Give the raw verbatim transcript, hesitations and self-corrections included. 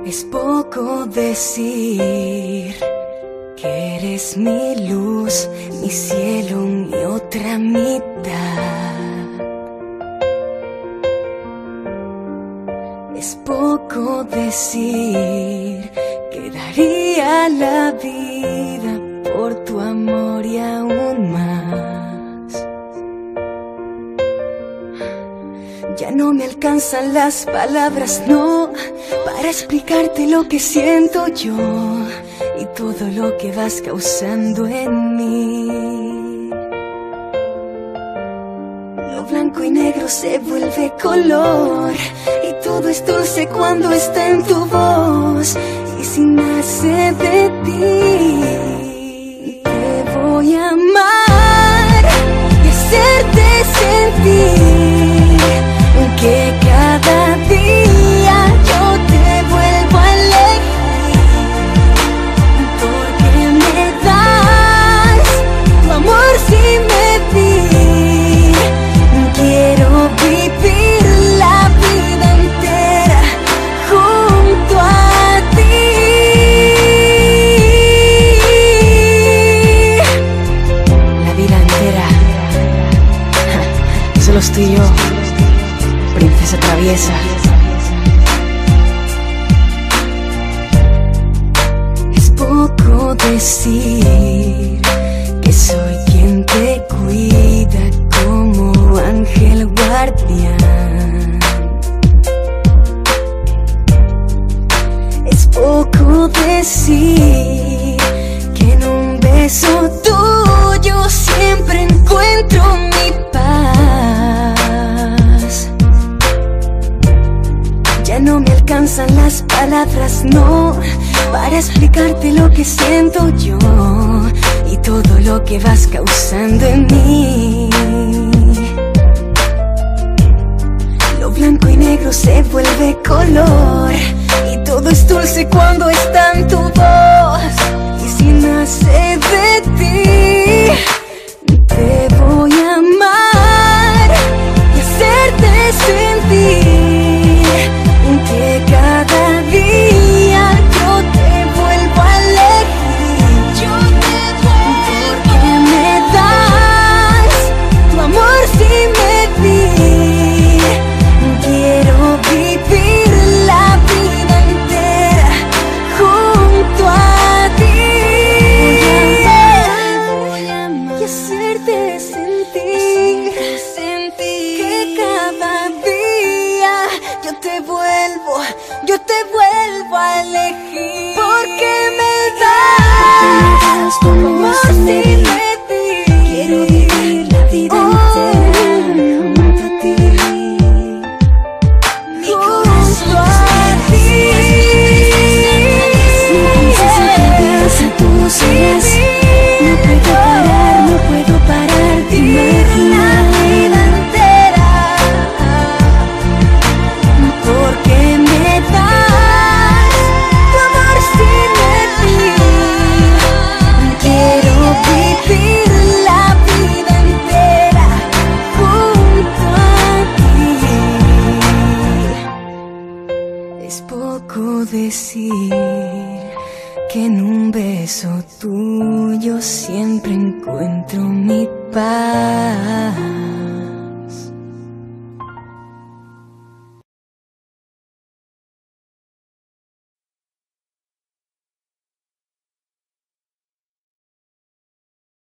Es poco decir que eres mi luz, mi cielo, mi otra mitad. Es poco decir que daría la vida por tu amor y aún más. Ya no me alcanzan las palabras, no, para explicarte lo que siento yo y todo lo que vas causando en mí. Lo blanco y negro se vuelve color y todo es dulce cuando está en tu voz. Y si nace de ti, te voy a amar y hacerte sentir que cada día yo te vuelvo a elegir, porque me das tu amor sin medir. Quiero vivir la vida entera junto a ti. La vida entera, solo estoy yo, princesa traviesa. Es poco decir que soy quien te cuida como ángel guardián. Es poco decir que en un beso tuyo siempre encuentro mi paz. Ya no me alcanzan las palabras, no, para explicarte lo que siento yo y todo lo que vas causando en mí. Lo blanco y negro se vuelve color y todo es dulce cuando está en tu voz. Y si nace de ti, te voy a amar y hacerte sentir que cada día yo te vuelvo a elegir. Yo te vuelvo, porque me das tu amor sin medir. Quiero vivir la vida entera junto a ti. Voy a amar y hacerte sentir que cada día yo te vuelvo, yo te vuelvo a elegir, porque me das tu amor sin medir. Quiero vivir la vida entera junto a ti, mi corazón a ti. Princesa traviesa, tú serás. No puedo parar, no puedo parar de imaginar la vida entera, porque me das tu amor sin medir. Quiero vivir la vida entera junto a ti. Es poco decir que en un beso tuyo siempre encuentro mi paz.